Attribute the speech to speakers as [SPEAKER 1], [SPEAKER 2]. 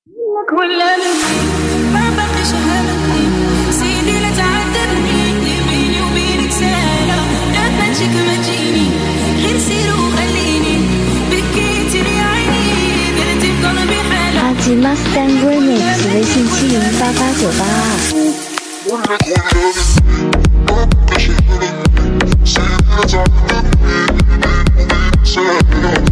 [SPEAKER 1] ولا ما بقيش هامتني سيدي لا تعذبني اللي بيني وبينك سهلة لا تمشيك ما تجيني غير سير وخليني بكيتي لي عيني درتي في قلبي حالة
[SPEAKER 2] Haji Mustang Remix 微信7088988。